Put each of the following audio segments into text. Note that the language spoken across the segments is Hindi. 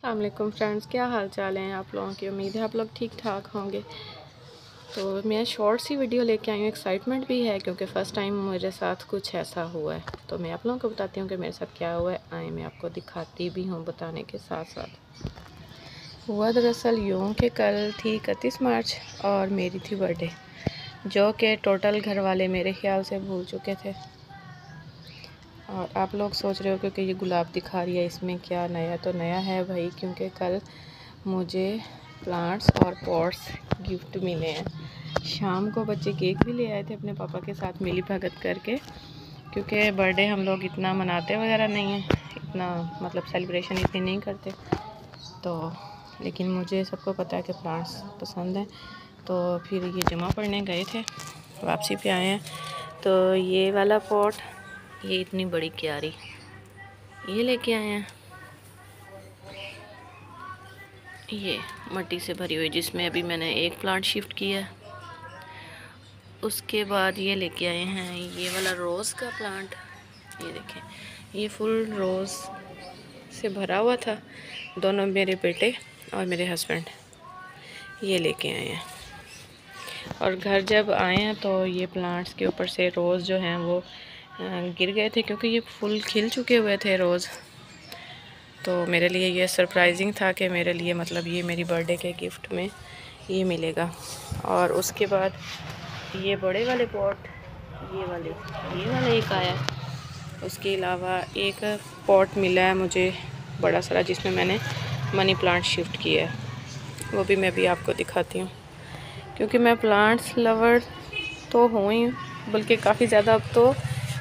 अस्सलाम वालेकुम फ्रेंड्स, क्या हाल चाल हैं आप लोगों की। उम्मीद है आप लोग ठीक ठाक होंगे। तो मैं शॉर्ट सी वीडियो लेके आई हूँ। एक्साइटमेंट भी है क्योंकि फ़र्स्ट टाइम मेरे साथ कुछ ऐसा हुआ है। तो मैं आप लोगों को बताती हूँ कि मेरे साथ क्या हुआ है। आए मैं आपको दिखाती भी हूँ बताने के साथ साथ। हुआ दरअसल यूँ कि कल थी 31 मार्च और मेरी थी बर्थडे, जो कि टोटल घर वाले मेरे ख्याल से भूल चुके थे। और आप लोग सोच रहे हो क्योंकि ये गुलाब दिखा रही है इसमें क्या नया। तो नया है भाई, क्योंकि कल मुझे प्लांट्स और पॉट्स गिफ्ट मिले हैं। शाम को बच्चे केक भी ले आए थे अपने पापा के साथ मिली भगत करके, क्योंकि बर्थडे हम लोग इतना मनाते वगैरह नहीं हैं, इतना मतलब सेलिब्रेशन इतनी नहीं करते। तो लेकिन मुझे सबको पता है कि प्लांट्स पसंद हैं। तो फिर ये जमा पड़ने गए थे, वापसी पे आए हैं। तो ये वाला पॉट, ये इतनी बड़ी क्यारी ये लेके आए हैं, ये मिट्टी से भरी हुई, जिसमें अभी मैंने एक प्लांट शिफ्ट किया है। उसके बाद ये लेके आए हैं ये वाला रोज़ का प्लांट। ये देखें, ये फुल रोज़ से भरा हुआ था। दोनों मेरे बेटे और मेरे हस्बैंड ये लेके आए हैं। और घर जब आए हैं तो ये प्लांट्स के ऊपर से रोज़ जो हैं वो गिर गए थे, क्योंकि ये फुल खिल चुके हुए थे रोज़। तो मेरे लिए ये सरप्राइजिंग था कि मेरे लिए मतलब ये मेरी बर्थडे के गिफ्ट में ये मिलेगा। और उसके बाद ये बड़े वाले पॉट, ये वाला एक आया। उसके अलावा एक पॉट मिला है मुझे बड़ा सारा, जिसमें मैंने मनी प्लांट शिफ्ट किया है। वो भी मैं भी आपको दिखाती हूँ, क्योंकि मैं प्लांट्स लवर तो हूँ ही, बल्कि काफ़ी ज़्यादा अब तो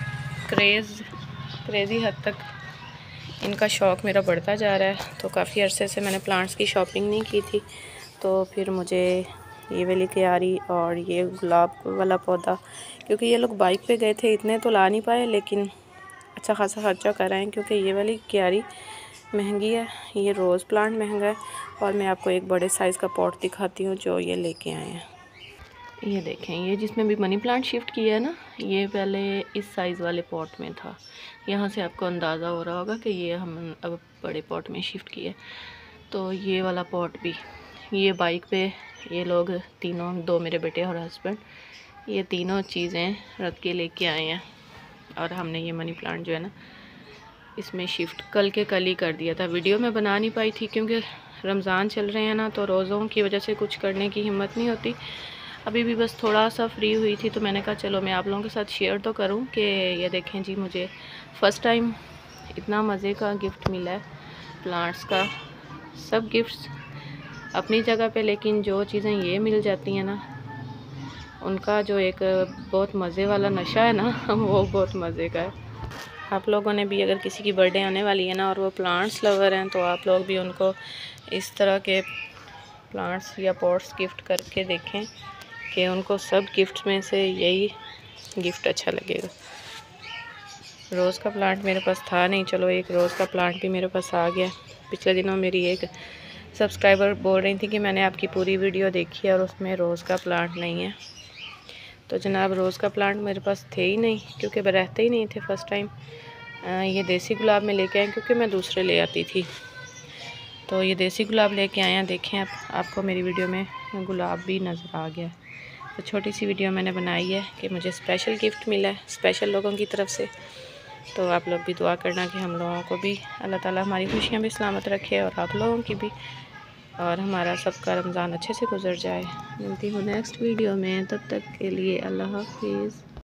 क्रेज़ी हद तक इनका शौक़ मेरा बढ़ता जा रहा है। तो काफ़ी अरसे से मैंने प्लांट्स की शॉपिंग नहीं की थी। तो फिर मुझे ये वाली क्यारी और ये गुलाब वाला पौधा, क्योंकि ये लोग बाइक पे गए थे, इतने तो ला नहीं पाए, लेकिन अच्छा खासा खर्चा कर रहे हैं, क्योंकि ये वाली क्यारी महंगी है, ये रोज़ प्लांट महंगा है। और मैं आपको एक बड़े साइज़ का पॉट दिखाती हूँ जो ये लेके आए हैं। ये देखें, ये जिसमें भी मनी प्लांट शिफ्ट किया है ना, ये पहले इस साइज़ वाले पॉट में था। यहाँ से आपको अंदाज़ा हो रहा होगा कि ये हम अब बड़े पॉट में शिफ्ट किए। तो ये वाला पॉट भी, ये बाइक पे ये लोग तीनों, दो मेरे बेटे और हस्बैंड, ये तीनों चीज़ें रख के लेके आए हैं। और हमने ये मनी प्लांट जो है ना, इसमें शिफ्ट कल ही कर दिया था। वीडियो में बना नहीं पाई थी क्योंकि रमज़ान चल रहे हैं ना, तो रोज़ों की वजह से कुछ करने की हिम्मत नहीं होती। अभी भी बस थोड़ा सा फ्री हुई थी, तो मैंने कहा चलो मैं आप लोगों के साथ शेयर तो करूं कि ये देखें जी, मुझे फ़र्स्ट टाइम इतना मज़े का गिफ्ट मिला है प्लांट्स का। सब गिफ्ट्स अपनी जगह पे, लेकिन जो चीज़ें ये मिल जाती हैं ना, उनका जो एक बहुत मज़े वाला नशा है ना वो बहुत मज़े का है। आप लोगों ने भी अगर किसी की बर्थडे आने वाली है ना और वो प्लांट्स लवर हैं, तो आप लोग भी उनको इस तरह के प्लांट्स या पॉट्स गिफ्ट करके देखें कि उनको सब गिफ्ट में से यही गिफ्ट अच्छा लगेगा। रोज़ का प्लांट मेरे पास था नहीं, चलो एक रोज़ का प्लांट भी मेरे पास आ गया। पिछले दिनों मेरी एक सब्सक्राइबर बोल रही थी कि मैंने आपकी पूरी वीडियो देखी है और उसमें रोज़ का प्लांट नहीं है। तो जनाब, रोज़ का प्लांट मेरे पास थे ही नहीं, क्योंकि रहते ही नहीं थे फ़र्स्ट टाइम। ये देसी गुलाब में लेके आए, क्योंकि मैं दूसरे ले आती थी। तो ये देसी गुलाब लेके आए हैं। देखें आपको मेरी वीडियो में गुलाब भी नज़र आ गया। तो छोटी सी वीडियो मैंने बनाई है कि मुझे स्पेशल गिफ्ट मिला है स्पेशल लोगों की तरफ से। तो आप लोग भी दुआ करना कि हम लोगों को भी अल्लाह ताला हमारी खुशियाँ भी सलामत रखे और आप लोगों की भी, और हमारा सबका रमज़ान अच्छे से गुजर जाए। मिलती हूँ नेक्स्ट वीडियो में, तब तक के लिए अल्लाह हाफिज़।